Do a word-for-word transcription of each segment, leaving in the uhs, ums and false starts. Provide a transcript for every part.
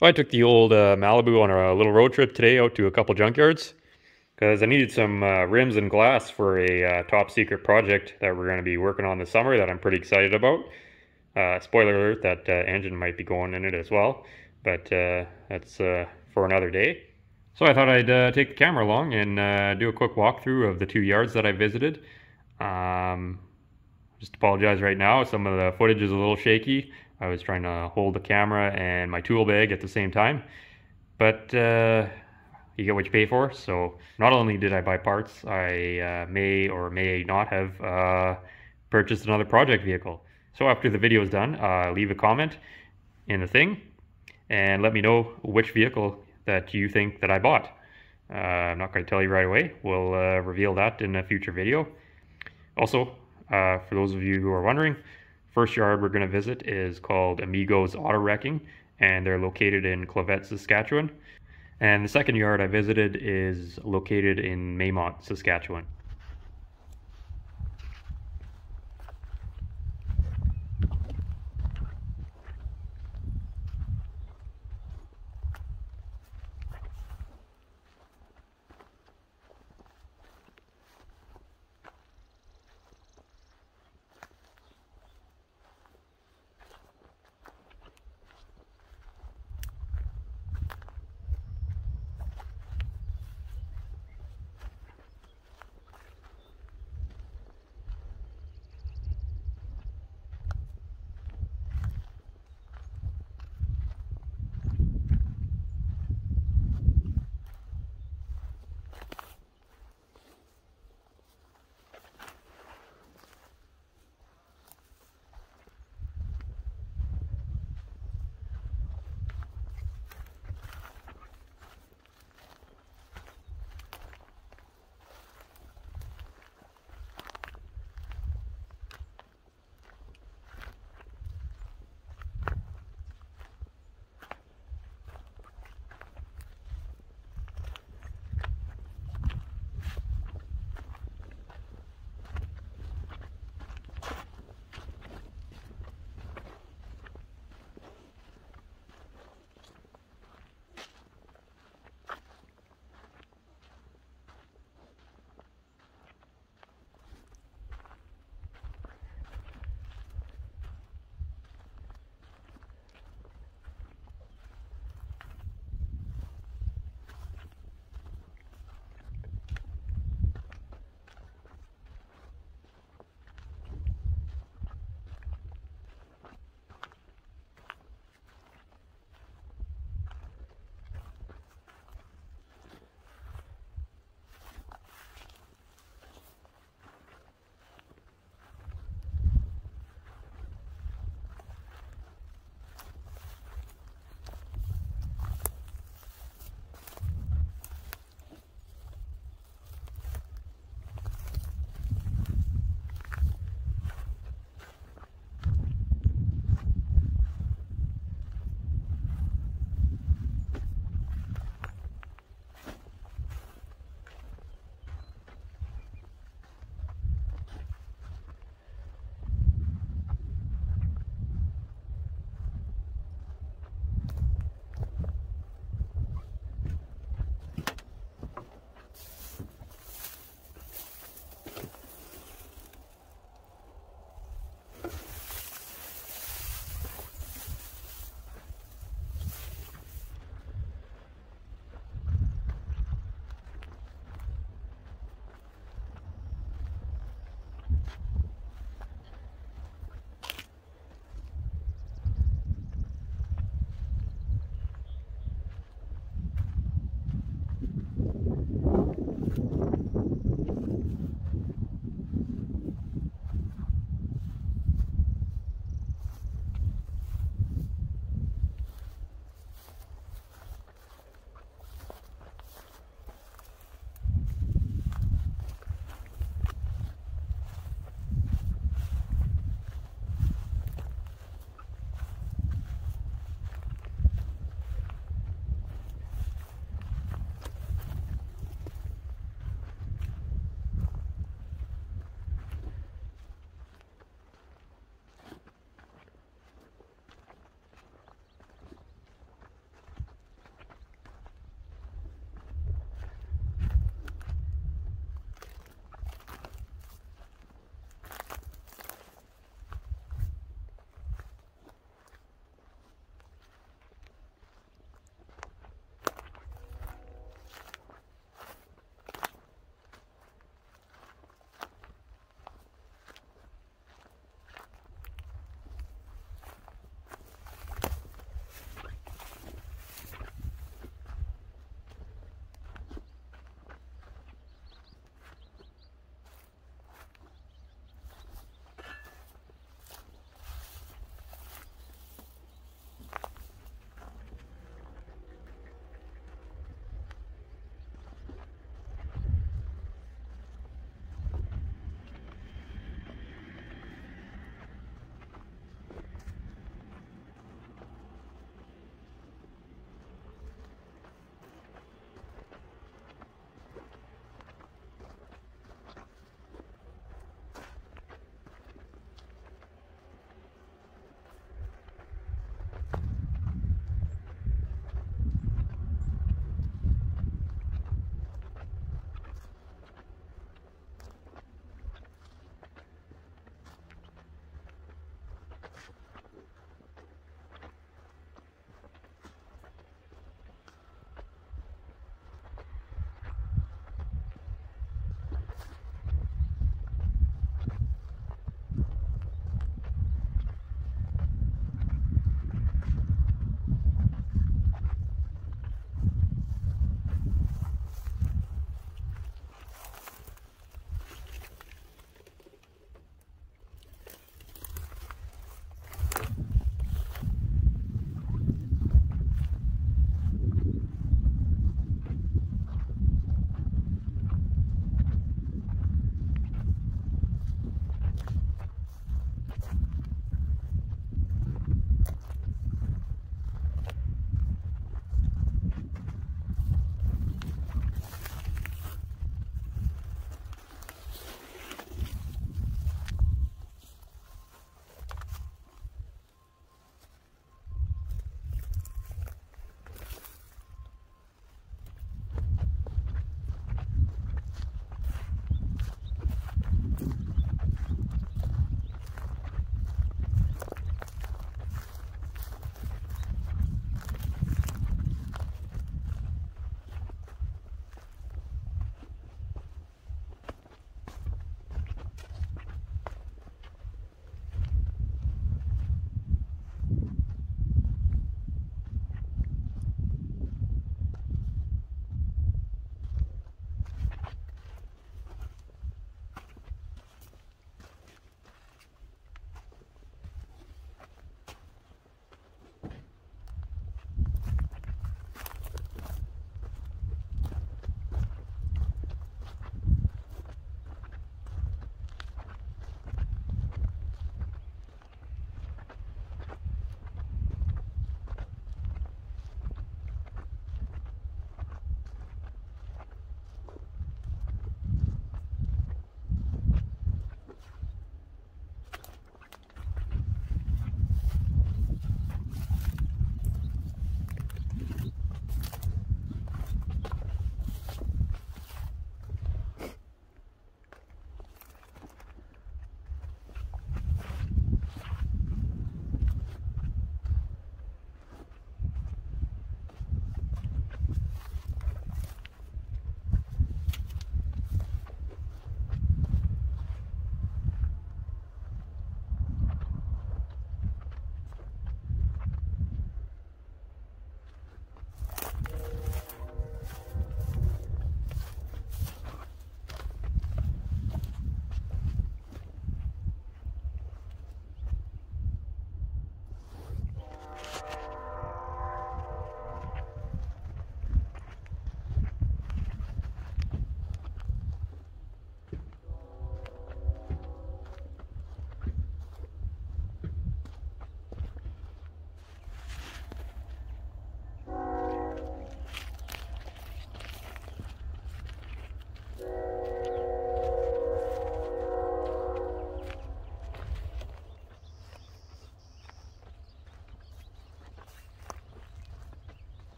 I took the old uh, Malibu on a little road trip today out to a couple junkyards because I needed some uh, rims and glass for a uh, top secret project that we're going to be working on this summer that I'm pretty excited about. Uh, spoiler alert, that uh, engine might be going in it as well, but uh, that's uh, for another day. So I thought I'd uh, take the camera along and uh, do a quick walkthrough of the two yards that I visited. Um, just apologize right now, some of the footage is a little shaky. I was trying to hold the camera and my tool bag at the same time, but uh, you get what you pay for. So not only did I buy parts, I uh, may or may not have uh, purchased another project vehicle. So after the video is done, uh, leave a comment in the thing and let me know which vehicle that you think that I bought. Uh, I'm not going to tell you right away. We'll uh, reveal that in a future video. Also, uh, for those of you who are wondering, first yard we're going to visit is called Amigos Auto Wrecking, and they're located in Clavette, Saskatchewan. And the second yard I visited is located in Maymont, Saskatchewan.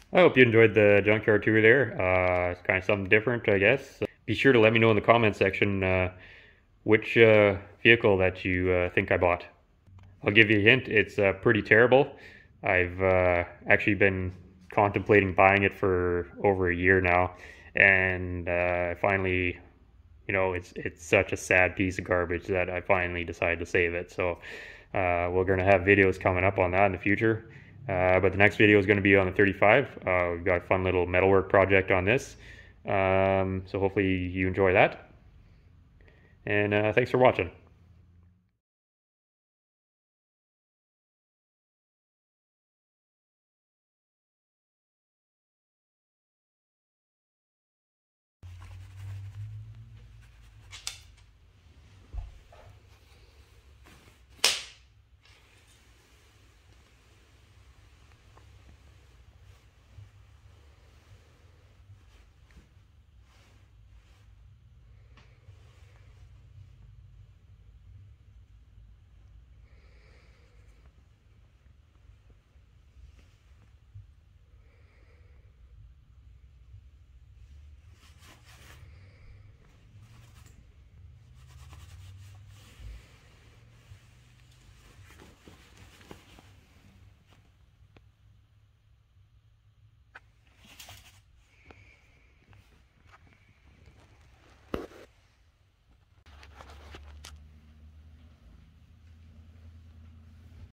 I hope you enjoyed the junkyard tour there. Uh, it's kind of something different, I guess. Be sure to let me know in the comment section uh, which uh, vehicle that you uh, think I bought. I'll give you a hint, it's uh, pretty terrible. I've uh, actually been contemplating buying it for over a year now, and uh, I finally, you know, it's it's such a sad piece of garbage that I finally decided to save it. So uh, we're going to have videos coming up on that in the future. Uh, but the next video is going to be on the thirty-five. Uh, we've got a fun little metalwork project on this. Um, so hopefully you enjoy that. And uh, thanks for watching.